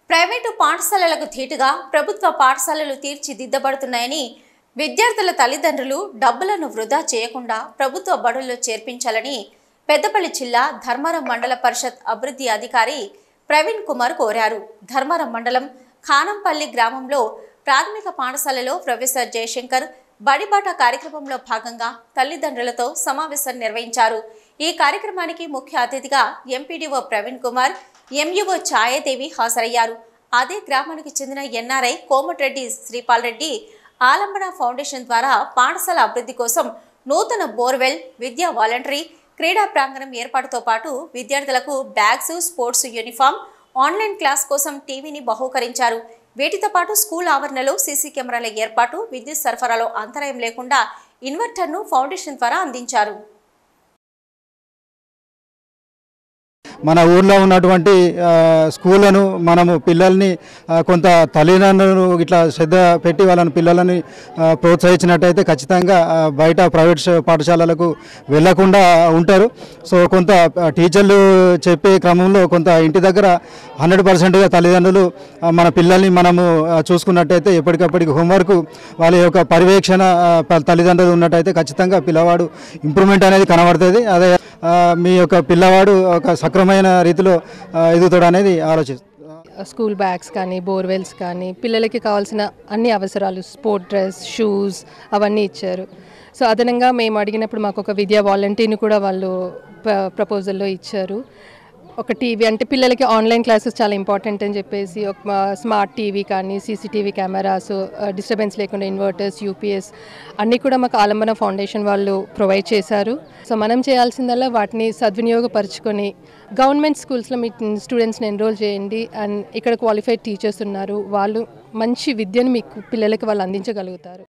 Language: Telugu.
ప్రైవేటు పాఠశాలలకు ధీటుగా ప్రభుత్వ పాఠశాలలు తీర్చిదిద్దబడుతున్నాయని విద్యార్థుల తల్లిదండ్రులు డబ్బులను వృధా చేయకుండా ప్రభుత్వ బడుల్లో చేర్పించాలని పెద్దపల్లి జిల్లా ధర్మారం మండల పరిషత్ అభివృద్ధి అధికారి ప్రవీణ్ కుమార్ కోరారు. ధర్మారం మండలం ఖానంపల్లి గ్రామంలో ప్రాథమిక పాఠశాలలో ప్రొఫెసర్ జయశంకర్ బడిబాట కార్యక్రమంలో భాగంగా తల్లిదండ్రులతో సమావేశం నిర్వహించారు. ఈ కార్యక్రమానికి ముఖ్య అతిథిగా ఎంపీడీఓ ప్రవీణ్ కుమార్, ఎంఈఓ ఛాయాదేవి హాజరయ్యారు. అదే గ్రామానికి చెందిన ఎన్ఆర్ఐ కోమటిరెడ్డి శ్రీపాల్ రెడ్డి ఆలంబన ఫౌండేషన్ ద్వారా పాఠశాల అభివృద్ధి కోసం నూతన బోర్వెల్, విద్యా వాలంటరీ, క్రీడా ప్రాంగణం ఏర్పాటుతో పాటు విద్యార్థులకు bags, sports uniform, online class కోసం టీవీని బహూకరించారు. వీటితో పాటు స్కూల్ ఆవరణలో సీసీ కెమెరాల ఏర్పాటు, విద్యుత్ సరఫరాలో అంతరాయం లేకుండా ఇన్వర్టర్ను ఫౌండేషన్ ద్వారా అందించారు. మన ఊర్లో ఉన్నటువంటి స్కూళ్ళను మనము పిల్లల్ని కొంత తల్లిదండ్రులు ఇట్లా శ్రద్ధ పెట్టి వాళ్ళని పిల్లలని ప్రోత్సహించినట్టయితే ఖచ్చితంగా బయట ప్రైవేట్ పాఠశాలలకు వెళ్లకుండా ఉంటారు. సో కొంత టీచర్లు చెప్పే క్రమంలో కొంత ఇంటి దగ్గర 100%గా తల్లిదండ్రులు మన పిల్లల్ని మనము చూసుకున్నట్టయితే ఎప్పటికప్పటికి హోంవర్క్ వాళ్ళ యొక్క పర్యవేక్షణ తల్లిదండ్రులు ఉన్నట్టయితే ఖచ్చితంగా పిల్లవాడు ఇంప్రూవ్మెంట్ అనేది కనబడుతుంది. అదే మీ యొక్క పిల్లవాడు ఒక సక్రమైన రీతిలో ఎదుగుతాడు అనేది ఆలోచిస్తుంది. స్కూల్ బ్యాగ్స్ కానీ, బోర్వెల్స్ కానీ, పిల్లలకి కావాల్సిన అన్ని అవసరాలు, స్పోర్ట్ డ్రెస్, షూస్ అవన్నీ ఇచ్చారు. సో అదనంగా మేము అడిగినప్పుడు మాకు ఒక విద్యా వాలంటీర్ని కూడా వాళ్ళు ప్రపోజల్లో ఇచ్చారు. ఒక టీవీ, అంటే పిల్లలకి ఆన్లైన్ క్లాసెస్ చాలా ఇంపార్టెంట్ అని చెప్పేసి ఒక స్మార్ట్ టీవీ కానీ, సీసీటీవీ కెమెరాస్, డిస్టర్బెన్స్ లేకుండా ఇన్వర్టర్స్, యూపీఎస్ అన్నీ కూడా మాకు ఆలంబన ఫౌండేషన్ వాళ్ళు ప్రొవైడ్ చేశారు. సో మనం చేయాల్సిందల్లా వాటిని సద్వినియోగపరచుకొని గవర్నమెంట్ స్కూల్స్లో మీ స్టూడెంట్స్ని ఎన్రోల్ చేయండి. అండ్ ఇక్కడ క్వాలిఫైడ్ టీచర్స్ ఉన్నారు, వాళ్ళు మంచి విద్యను మీకు పిల్లలకి వాళ్ళు అందించగలుగుతారు.